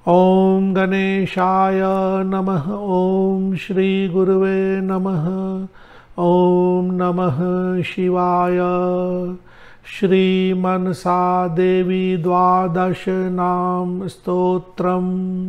ओम गणेशाय नमः। ओम श्री गुरुवे नमः। ओम नमः शिवाय। श्री मनसा देवी द्वादश नाम स्तोत्रम्।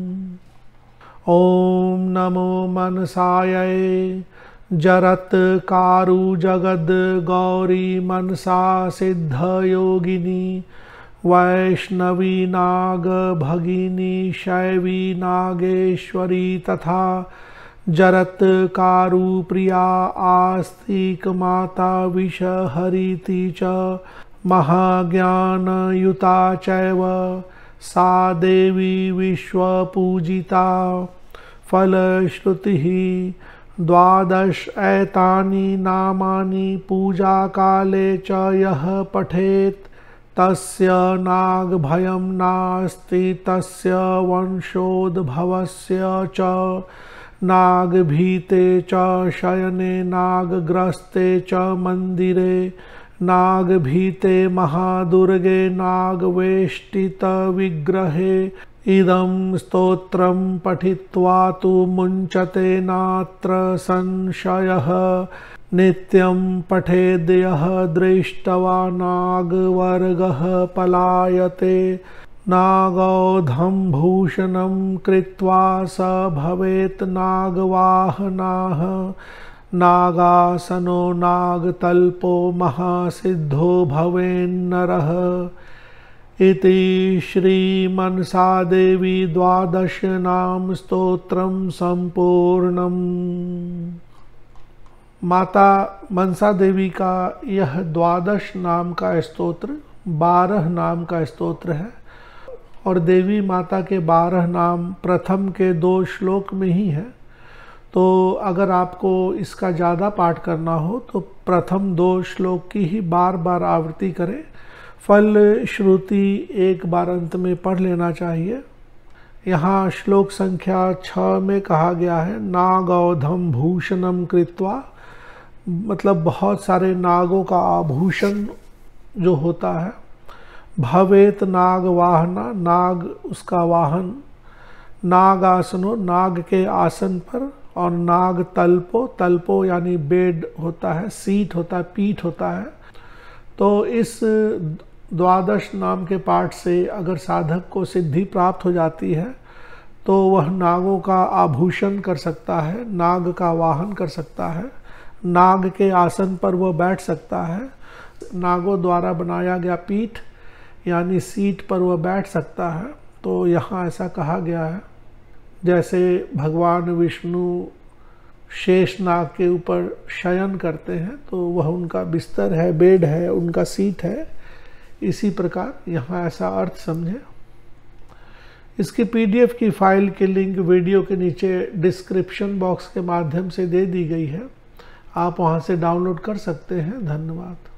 ओम नमो मनसायै जरत कारु जगद गौरी मनसा सिद्ध योगिनी वैष्णवी नाग भगिनी शैवी नागेश्वरी तथा जरत कारु प्रिया आस्तिक माता विषहरीति च महाज्ञान युता चैव सा देवी विश्वपूजिता। फलश्रुतिः द्वादश एतानि नामानि पूजा काले च यः पठेत् तस्य नागभयं नास्ति तस्य वंशोद्भवस्य च नागभीते च शयने नागग्रस्ते च मंदिरे नागभीते महादुर्गे नागवेष्टित विग्रहे इदं स्तोत्रं पठित्वा तु मुञ्चते नात्र संशयः। नित्यं पठेद्यः दृष्ट्वा नागवर्गः पलायते नागौधं भूषणं कृत्वा स भवेत् नागवाहनाः नागासनो नागतल्पो महासिद्धो भवेन्नरः। इति श्री मनसा देवी द्वादश नाम स्तोत्रम संपूर्णम। माता मनसा देवी का यह द्वादश नाम का स्तोत्र 12 नाम का स्तोत्र है और देवी माता के 12 नाम प्रथम के 2 श्लोक में ही है। तो अगर आपको इसका ज़्यादा पाठ करना हो तो प्रथम 2 श्लोक की ही बार बार आवृत्ति करें। फल श्रुति एक बार अंत में पढ़ लेना चाहिए। यहाँ श्लोक संख्या 6 में कहा गया है नागौधम भूषणम कृत्वा, मतलब बहुत सारे नागों का आभूषण जो होता है। भवेत नाग वाहना, नाग उसका वाहन। नागासनो, नाग के आसन पर। और नाग तल्पो, तल्पो यानी बेड होता है, सीट होता है, पीठ होता है। तो इस द्वादश नाम के पाठ से अगर साधक को सिद्धि प्राप्त हो जाती है तो वह नागों का आभूषण कर सकता है, नाग का वाहन कर सकता है, नाग के आसन पर वह बैठ सकता है, नागों द्वारा बनाया गया पीठ यानी सीट पर वह बैठ सकता है। तो यहाँ ऐसा कहा गया है जैसे भगवान विष्णु शेषनाग के ऊपर शयन करते हैं तो वह उनका बिस्तर है, बेड है, उनका सीट है। इसी प्रकार यहाँ ऐसा अर्थ समझे। इसकी पीडीएफ की फाइल की लिंक वीडियो के नीचे डिस्क्रिप्शन बॉक्स के माध्यम से दे दी गई है, आप वहाँ से डाउनलोड कर सकते हैं। धन्यवाद।